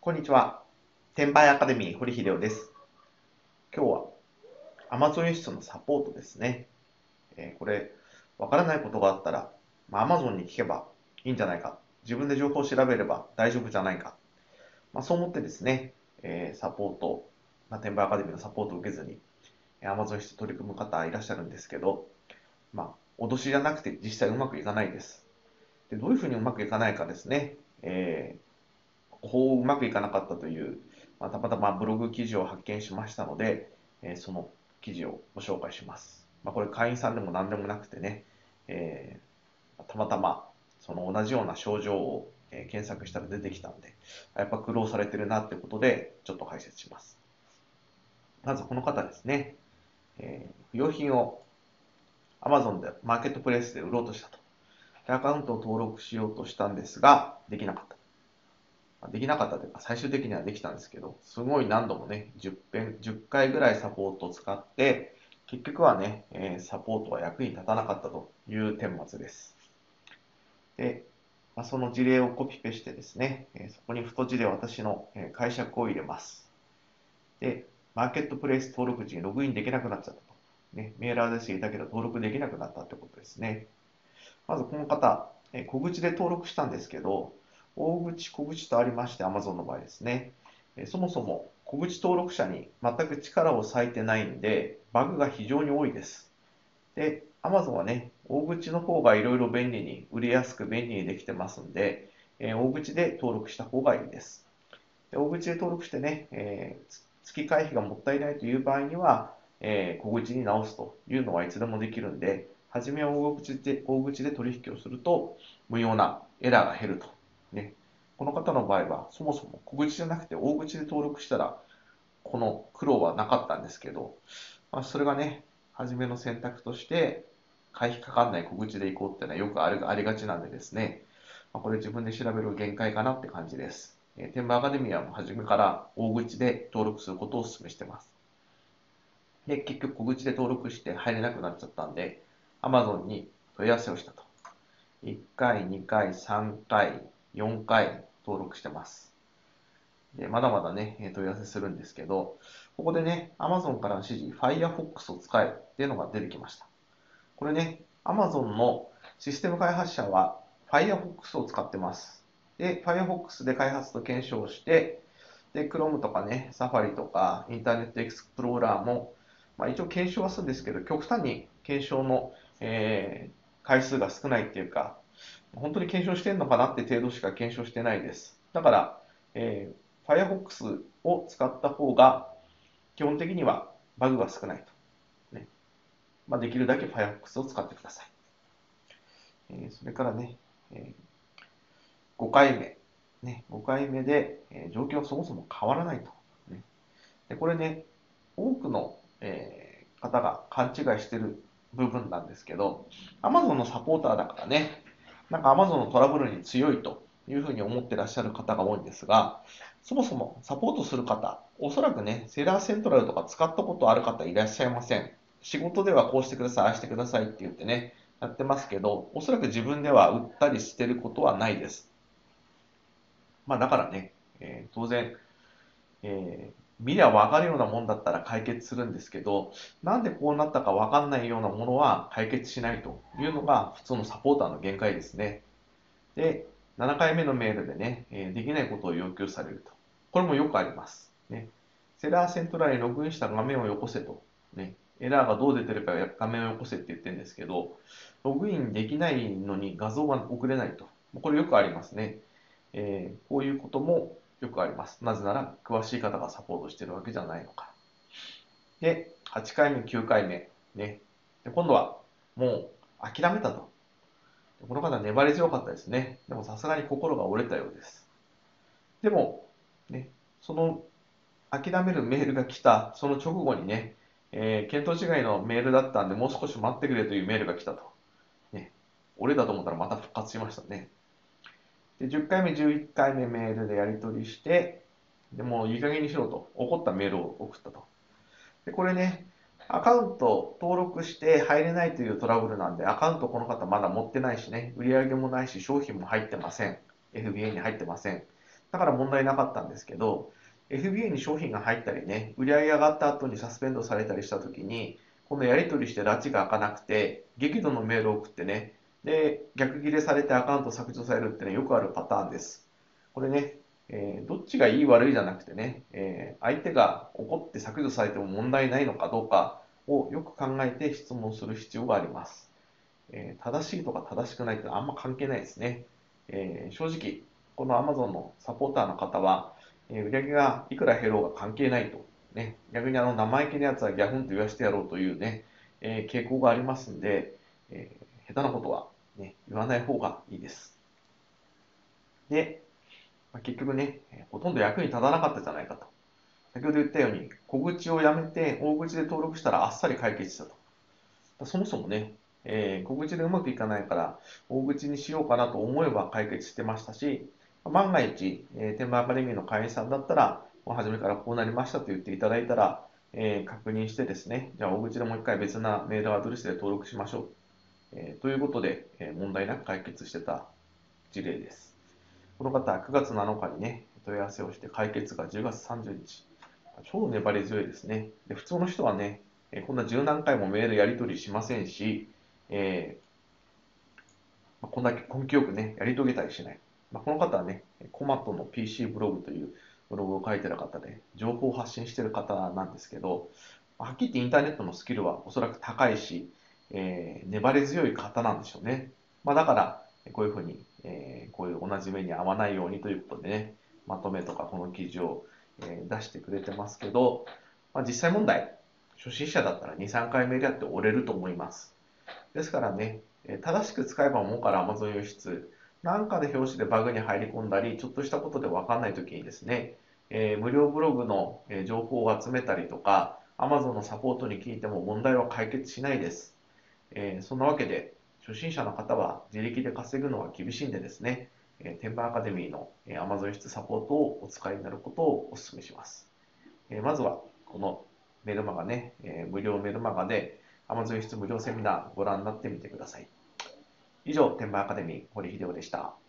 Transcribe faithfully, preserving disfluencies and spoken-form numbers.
こんにちは。転売アカデミー堀秀夫です。今日は Amazon 輸出のサポートですね。えーこれ、わからないことがあったら、まあ、Amazon に聞けばいいんじゃないか。自分で情報を調べれば大丈夫じゃないか。まあ、そう思ってですね、えーサポート、まあ、転売アカデミーのサポートを受けずに、えー Amazon 輸出取り組む方いらっしゃるんですけど、まあ、脅しじゃなくて実際うまくいかないです。で、どういうふうにうまくいかないかですね。えーこううまくいかなかったという、まあ、たまたまブログ記事を発見しましたので、えーその記事をご紹介します。まあ、これ会員さんでも何でもなくてね、えーたまたまその同じような症状を、えー検索したら出てきたんで、やっぱ苦労されてるなってことで、ちょっと解説します。まずこの方ですね、えー不用品を Amazon でマーケットプレイスで売ろうとしたと。でアカウントを登録しようとしたんですが、できなかった。できなかったというか、最終的にはできたんですけど、すごい何度もね、じゅっぺん、じゅっかいぐらいサポートを使って、結局はね、えーサポートは役に立たなかったという顛末です。で、まあ、その事例をコピペしてですね、えーそこに太字で私のえー解釈を入れます。で、マーケットプレイス登録時にログインできなくなっちゃったと。ね、メールアドレス入れたけど登録できなくなったってことですね。まずこの方、えー小口で登録したんですけど、大口、小口とありまして、Amazon の場合ですね。えーそもそも小口登録者に全く力を割いてないんで、バグが非常に多いです。で、Amazon はね、大口の方がいろいろ便利に、売れやすく便利にできてますんで、えー大口で登録した方がいいです。で大口で登録してね、えー月会費がもったいないという場合には、えー小口に直すというのはいつでもできるんで、はじめは大口で大口で取引をすると、無用なエラーが減ると。ね、この方の場合は、そもそも小口じゃなくて大口で登録したら、この苦労はなかったんですけど、まあ、それがね、はじめの選択として、会費かかんない小口で行こうっていうのはよくあるありがちなんでですね、まあ、これ自分で調べる限界かなって感じです。えー、天満アカデミアも初めから大口で登録することをお勧めしてます。で、結局小口で登録して入れなくなっちゃったんで、Amazon に問い合わせをしたと。いっかい、にかい、さんかい、よんかい登録してます。で、まだまだね、問い合わせするんですけど、ここでね、Amazon からの指示、Firefox を使えっていうのが出てきました。これね、Amazon のシステム開発者は Firefox を使ってます。で、Firefox で開発と検証して、で、Chrome とかね、Safari とか、インターネットエクスプローラーも、まあ、一応検証はするんですけど、極端に検証の、えー回数が少ないっていうか、本当に検証してるのかなって程度しか検証してないです。だから、えー Firefox を使った方が、基本的にはバグが少ないと。ね、まあ、できるだけ Firefox を使ってください。えーそれからね、えーごかいめ。ね、ごかいめで、えー状況はそもそも変わらないと。ね、でこれね、多くの、えー方が勘違いしてる部分なんですけど、Amazon のサポーターだからね、なんか Amazon のトラブルに強いというふうに思ってらっしゃる方が多いんですが、そもそもサポートする方、おそらくね、セーラーセントラルとか使ったことある方いらっしゃいません。仕事ではこうしてください、ああしてくださいって言ってね、やってますけど、おそらく自分では売ったりしてることはないです。まあだからね、えー当然、えー見りゃ分かるようなもんだったら解決するんですけど、なんでこうなったか分かんないようなものは解決しないというのが普通のサポーターの限界ですね。で、ななかいめのメールでね、えーできないことを要求されると。これもよくあります。ね、セラーセントラルにログインした画面をよこせと。ね、エラーがどう出てるか画面をよこせって言ってるんですけど、ログインできないのに画像が送れないと。これよくありますね。えーこういうこともよくあります。なぜなら、詳しい方がサポートしているわけじゃないのか。で、はちかいめ、きゅうかいめ。ね。で、今度は、もう諦めたと。この方粘り強かったですね。でもさすがに心が折れたようです。でも、ね、その諦めるメールが来たその直後にね、えー見当違いのメールだったんで、もう少し待ってくれというメールが来たと。ね、折れたと思ったらまた復活しましたね。で、じゅっかいめ、じゅういっかいめメールでやり取りして、でもういい加減にしろと、怒ったメールを送ったと。で、これね、アカウント登録して入れないというトラブルなんで、アカウントこの方まだ持ってないしね、売り上げもないし、商品も入ってません。エフビーエー に入ってません。 だから問題なかったんですけど、エフビーエー に商品が入ったりね、売り上げ上がった後にサスペンドされたりしたときに、今度やり取りして拉致が開かなくて、激怒のメールを送ってね、で、逆切れされてアカウント削除されるってね、よくあるパターンです。これね、えーどっちがいい悪いじゃなくてね、えー相手が怒って削除されても問題ないのかどうかをよく考えて質問する必要があります。えー正しいとか正しくないってあんま関係ないですね。えー正直、この Amazon のサポーターの方は、えー売り上げがいくら減ろうが関係ないと。ね、逆にあの生意気なやつはギャフンと言わせてやろうというね、えー傾向がありますんで、えー下手なことは、ね、言わない方がいいです。で、まあ結局ね、ほとんど役に立たなかったじゃないかと。先ほど言ったように、小口をやめて大口で登録したらあっさり解決したと。そもそもね、えー小口でうまくいかないから大口にしようかなと思えば解決してましたし、万が一、えー、天満アカデミーの会員さんだったら、もう初めからこうなりましたと言っていただいたら、えー確認してですね、じゃあ大口でもう一回別なメールアドレスで登録しましょう。えーということで、えー問題なく解決してた事例です。この方はくがつなのかにね、問い合わせをして解決がじゅうがつさんじゅうにち。超粘り強いですね。で、普通の人はね、えこんな十何回もメールやり取りしませんし、えーこんだけ根気よくね、やり遂げたりしない。まあ、この方はね、コマットの ピーシー ブログというブログを書いてる方で、情報を発信してる方なんですけど、はっきり言ってインターネットのスキルはおそらく高いし、えー粘り強い方なんでしょうね。まあ、だから、こういうふうに、えーこういう同じ目に遭わないようにということでね、まとめとかこの記事を、えー出してくれてますけど、まあ、実際問題、初心者だったらに、さんかいメールやって折れると思います。ですからね、えー正しく使えばもうから Amazon 輸出、なんかの表紙でバグに入り込んだり、ちょっとしたことでわかんないときにですね、えー無料ブログのえー情報を集めたりとか、Amazon のサポートに聞いても問題は解決しないです。えーそんなわけで、初心者の方は自力で稼ぐのは厳しいんでですね、えー、天板アカデミーのえー Amazon 輸出サポートをお使いになることをお勧めします。えーまずは、このメルマガね、えー無料メルマガで Amazon 輸出無料セミナーご覧になってみてください。以上、天板アカデミー、堀秀夫でした。